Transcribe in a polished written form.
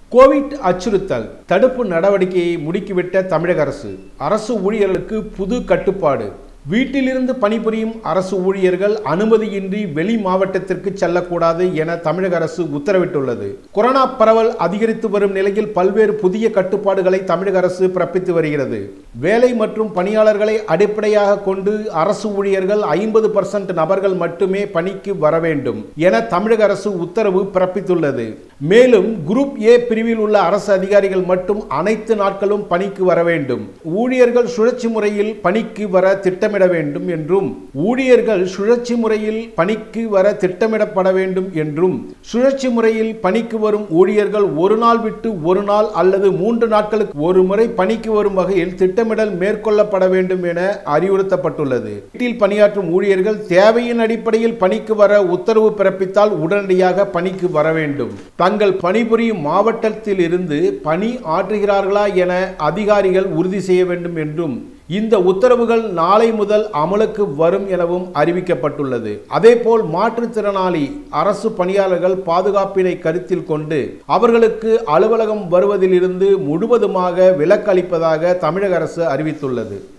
Covid அச்சுறுத்தல் தடுப்பு நடவடிக்கையை முடுக்கிவிட்ட தமிழக அரசு ஊழியர்களுக்கு புது கட்டுப்பாடு. வீட்டிலிருந்து பணிபுரியும் அரசு ஊழியர்கள் அனுமதியின்றி வெளி மாவட்டத்திற்கு செல்லக்கூடாது என தமிழக அரசு உத்தரவிட்டுள்ளது. கொரோனா பரவல் அதிகரித்து வரும் நிலையில் பல்வேறு புதிய கட்டுப்பாடுகளை தமிழக அரசு பிறப்பித்து வருகிறது. வேலை மற்றும் பணியாளர்களை அடிப்படையாக கொண்டு அரசு ஊழியர்கள் 50% நபர்கள் மட்டுமே பணிக்கு வர வேண்டும் என தமிழக அரசு உத்தரவு பிறப்பித்துள்ளது. மேலும் குரூப் ஏ பிரிவில் உள்ள அரசு அதிகாரிகள் மட்டும் அனைத்து நாட்களும் பணிக்கு வர வேண்டும். ஊழியர்கள் சுழற்சி முறையில் பணிக்கு வர திட்டமிட வேண்டும் என்றும் ஊழியர்கள் சுழற்சி முறையில் பணிக்கு வர திட்டமிடப்பட வேண்டும் என்றும் சுழற்சி முறையில் பணிக்கு வரும் ஊழியர்கள் ஒரு நாள் விட்டு ஒரு நாள் அல்லது 3 நாட்களுக்கு ஒரு முறை பணிக்கு வரும் வகையில் திட்டமிடல் மேற்கொள்ளப்பட வேண்டும் என அறிவுறுத்தப்பட்டுள்ளது. வீட்டில் பணியாற்றும் ஊழியர்கள் தேவையின் அடிப்படையில் பணிக்கு வர உத்தரவு பிறப்பித்தால் உடனடியாக பணிக்கு வர வேண்டும். தங்கள் பணிபுரியும் மாவட்டத்தில் இருந்து பணி ஆற்றுகிறார்களா என அதிகாரிகள் உறுதி செய்ய வேண்டும் என்றும் இந்த உத்தரவுகள் நாளை முதல் அமலுக்கு வரும் எனவும் அறிவிக்கப்பட்டுள்ளது. அதேபோல் மாற்றுத்திறனாளி அரசு பணியாளர்கள் பாதுகாப்பினை கருத்தில் கொண்டு அவர்களுக்கு அலுவலகம் வருவதிலிருந்து முழுவதுமாக விலக்களிப்பதாக தமிழக அரசு அறிவித்துள்ளது.